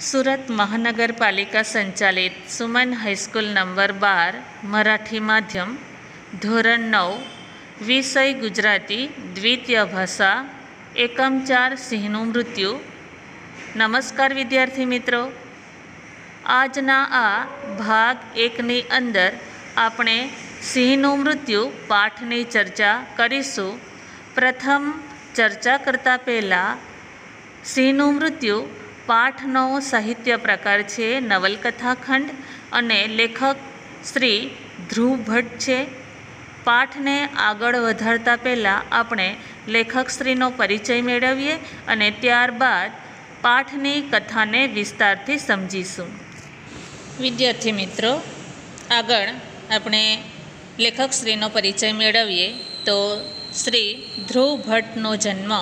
સુરત મહાનગરપાલિકા સંચાલિત Suman high school number 12 Marathi માધ્યમ ધોરણ 9 વિષય ગુજરાતી દ્વિતીય ભાષા એકમ 4 સિંહનું મૃત્યુ. નમસ્કાર વિદ્યાર્થી મિત્રો, આજના આ ભાગ 1ની અંદર આપણે સિંહનું મૃત્યુ પાઠની ચર્ચા કરીશું. પ્રથમ ચર્ચા કરતાં પહેલાં સિંહનું મૃત્યુ પાઠનો સાહિત્ય પ્રકાર છે નવલકથા ખંડ અને લેખક શ્રી ધ્રુવ ભટ્ટ છે. પાઠને આગળ વધારતા પહેલાં આપણે લેખકશ્રીનો પરિચય મેળવીએ અને ત્યારબાદ પાઠની કથાને વિસ્તારથી સમજીશું. વિદ્યાર્થી મિત્રો, આગળ આપણે લેખકશ્રીનો પરિચય મેળવીએ તો શ્રી ધ્રુવ ભટ્ટનો જન્મ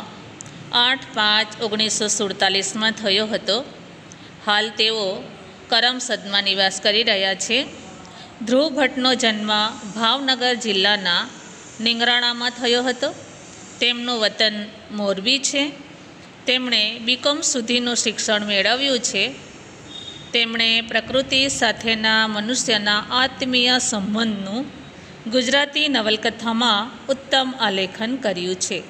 8/5/1947 થયો હતો. હાલ તેઓ કરમસદમાં નિવાસ કરી રહ્યા છે. ધ્રુવ ભટ્ટનો જન્મ ભાવનગર જિલ્લાના નિંગરાણામાં થયો હતો. તેમનું વતન મોરબી છે. તેમણે BCom સુધીનું શિક્ષણ મેળવ્યું છે. તેમણે પ્રકૃતિ સાથેના મનુષ્યના આત્મીય સંબંધનું ગુજરાતી નવલકથામાં ઉત્તમ આલેખન કર્યું છે.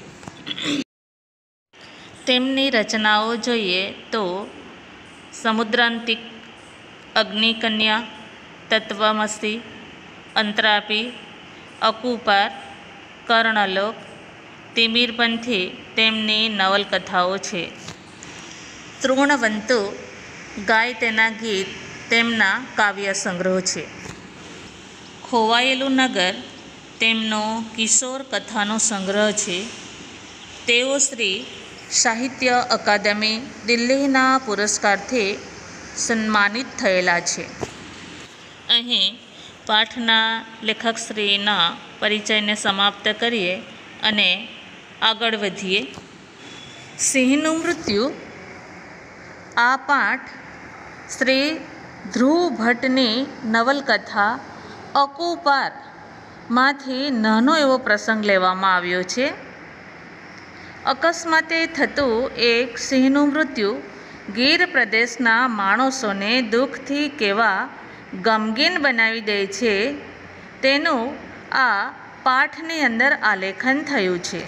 તેમની રચનાઓ જોઈએ તો સમુદ્રાંતિક, અગ્નિકન્યા, તત્વમસી, અંતરાપી, અકુપાર, કર્ણલોક, તિમિરપંથી તેમની નવલકથાઓ છે. તૃણવંતુ, ગાય તેના ગીત તેમના કાવ્ય સંગ્રહ છે. ખોવાયેલું નગર તેમનો કિશોર કથાનો સંગ્રહ છે. તેઓ શ્રી સાહિત્ય અકાદમી દિલ્હીના પુરસ્કારથી સન્માનિત થયેલા છે. અહીં પાઠના લેખકશ્રીના પરિચયને સમાપ્ત કરીએ અને આગળ વધીએ. સિંહનું મૃત્યુ. આ પાઠ શ્રી ધ્રુવ ભટ્ટની નવલકથા અકુપારમાંથી નાનો એવો પ્રસંગ લેવામાં આવ્યો છે. અકસ્માતે થતું એક સિંહનું મૃત્યુ ગીર પ્રદેશના માણસોને દુઃખથી કેવા ગમગીન બનાવી દે છે તેનું આ પાઠની અંદર આલેખન થયું છે.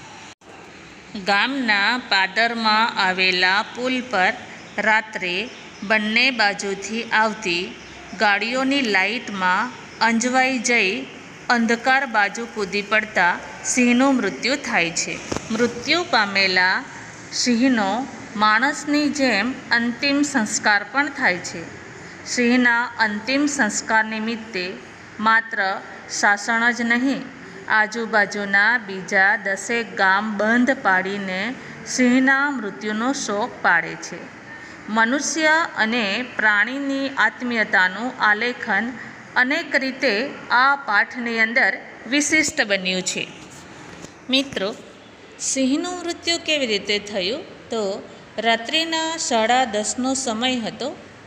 ગામના પાદરમાં આવેલા પુલ પર રાત્રે બંને બાજુથી આવતી ગાડીઓની લાઇટમાં અંજવાઈ જઈ અંધકાર બાજુ કૂદી પડતા સિંહનું મૃત્યુ થાય છે. મૃત્યુ પામેલા સિંહનો માણસની જેમ અંતિમ સંસ્કાર પણ થાય છે. સિંહના અંતિમ સંસ્કાર નિમિત્તે માત્ર સાસણ જ નહીં, આજુબાજુના બીજા 10 ગામ બંધ પાડીને સિંહના મૃત્યુનો શોક પાડે છે. મનુષ્ય અને પ્રાણીની આત્મીયતાનું આલેખન અનેક રીતે આ પાઠની અંદર વિશિષ્ટ બન્યું છે. મિત્રો, સિંહનું મૃત્યુ કેવી રીતે થયું તો રાત્રિના 10:30નો સમય હતો.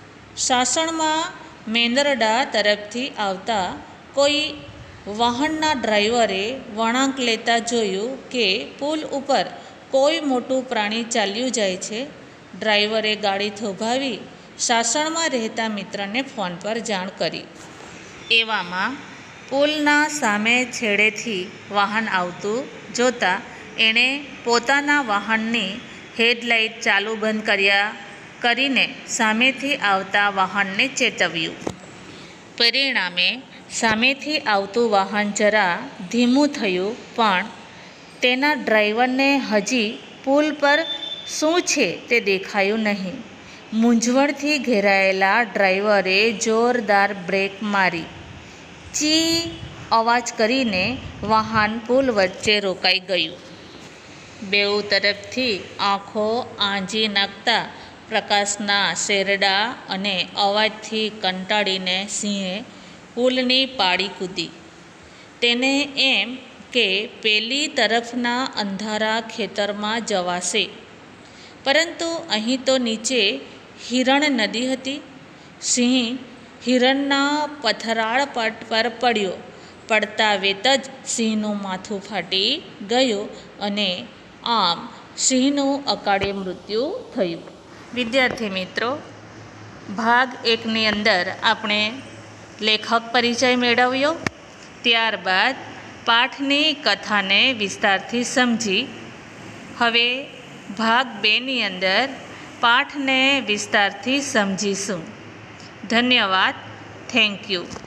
સાસણમાં મેંદરડા તરફથી આવતા કોઈ વાહનના ડ્રાઈવરે વળાંક લેતા જોયું કે પુલ ઉપર કોઈ મોટું પ્રાણી ચાલ્યું જાય છે. ડ્રાઈવરે ગાડી થોભાવી સાસણમાં રહેતા મિત્રને ફોન પર જાણ કરી. એવામાં પુલના સામે છેડેથી વાહન આવતું જોતાં એણે પોતાના વાહનની હેડલાઇટ ચાલુ બંધ કરીને સામેથી આવતા વાહનને ચેતવ્યું. પરિણામે સામેથી આવતું વાહન જરા ધીમું થયું, પણ તેના ડ્રાઈવરને હજી પુલ પર શું છે તે દેખાયું નહીં. મૂંઝવણથી ઘેરાયેલા ડ્રાઈવરે જોરદાર બ્રેક મારી ચી અવાજ કરીને વાહન પુલ વચ્ચે રોકાઈ ગયું. બેઉ તરફથી આંખો આંજી નાખતા પ્રકાશના શેરડા અને અવાજથી કંટાળીને સિંહે પુલની પાળી કૂદી. તેને એમ કે પેલી તરફના અંધારા ખેતરમાં જવાશે, પરંતુ અહીં તો નીચે હિરણ નદી હતી. સિંહ હિરણના પથરાળ પટ પર પડ્યો. પડતા વેત જ સિંહનું માથું ફાટી ગયું અને આમ સિંહનું અકાળે મૃત્યુ થયું. વિદ્યાર્થી મિત્રો, ભાગ 1ની અંદર આપણે લેખક પરિચય મેળવ્યો, ત્યારબાદ પાઠની કથાને વિસ્તારથી સમજી હવે ભાગ 2ની અંદર પાઠને વિસ્તારથી સમજીશું. ધન્યવાદ. Thank you.